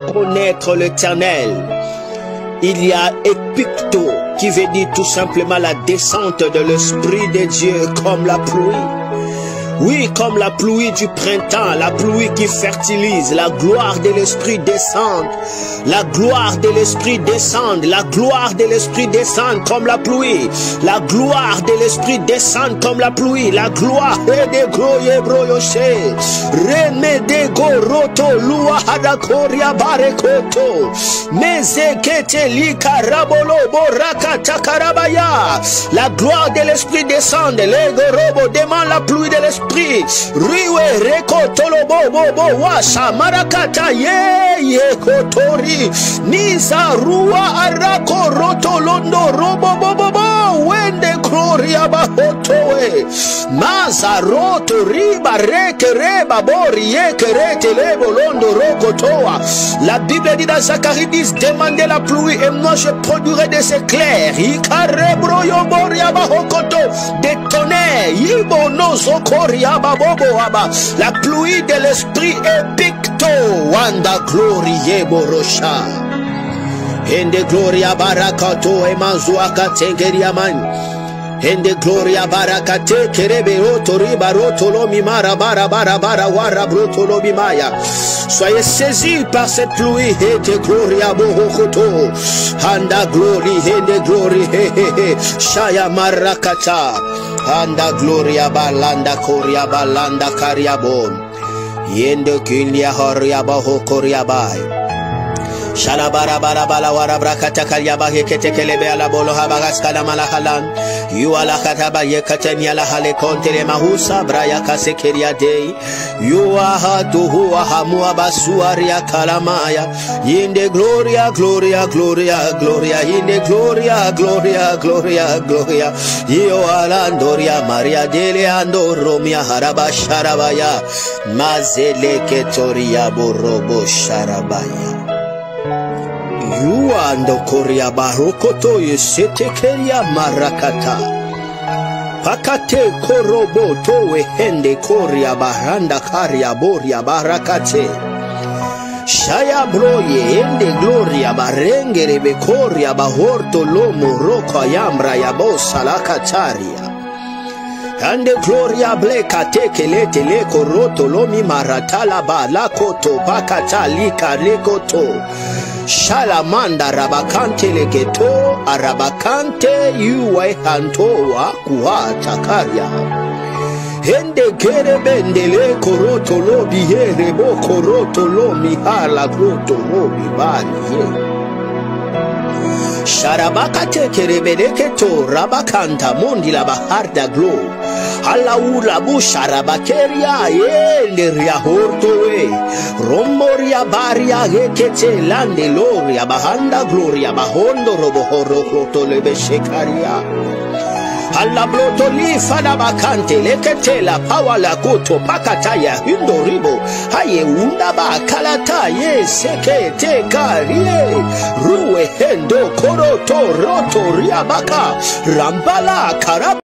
connaître l'Éternel. Il y a épicto qui veut dire tout simplement la descente de l'Esprit de Dieu comme la pluie. Oui, comme la pluie du printemps, la pluie qui fertilise, la gloire de l'Esprit descend, la gloire de l'Esprit descend, la gloire de l'Esprit descend comme la pluie, la gloire de l'Esprit descend comme la pluie, la gloire de groye broyoche, remede goroto lua hadakoria barekoto, mezekete likarabolo boraka takarabaya, la gloire de l'Esprit descend, le gorobo demande la pluie de l'Esprit. Riwe rekotolobo bobo washa marakata ye kotori niza rua arako rotolondo robo bobo wende gloria bahotoe maza roto riba reke reba bori ye kerete lebo londo rokotoa. La Bible dit dans Zacharie 10, demandez la pluie et moi je produirai des éclairs ikarebro yoboria bahokoto des tonnerres yibono zokori. La pluie de l'Esprit épicto wanda glorie borosha ende gloria barakato emazuaka tengeriaman ende gloria barakate kerebe rotori barotolo mimara bara wara brotolo mimaya. Soyez saisis par cette pluie ete gloria bohokoto anda glory ende glory he shaya marakata anda gloria balanda koria balanda kariabon yende kilia horia baho koria bai shalabara bara bala wara brakata kariaba hekete kelebe ala bolo habagas kala malahalan yu ala kataba yekatemi ala hale kontere mahusa braya kasekeria dei yu ahatu huwa hamua basuaria kalamaya yende gloria gloria gloria gloria yende gloria gloria gloria gloria yo alandoria maria dele andoromia haraba sharabaya mazele ketoria borobo sharabaya yuando koria barokoto yesete keria marakata pakate korobo towe hende koria baranda karia boria barakate shaya broye ende gloria barengere bekoria bahorto lomo roko ayambra yabosa lakataria ande gloria bleka tekelete leko roto lomi maratala ba lakoto bakata lika lekoto shalamanda rabakante leketo arabakante yuwe hantoa kuhata karya hende kere bendele koroto lobi here bo koroto lomi hala groto lobi bani sharabaka tekerebeleketo rabakanta mondi la baharda glo halaula busharabakeria yende ria hortoe romboria baria gekete lande loria bahanda gloria bahondo robohoro kroto lebe shekaria alla bloto li fana bakante lekete la pawa la koto pakataya hindo ribo haye unda bakalata ye sekete karie ruwe hendo koroto roto riabaka rambala karab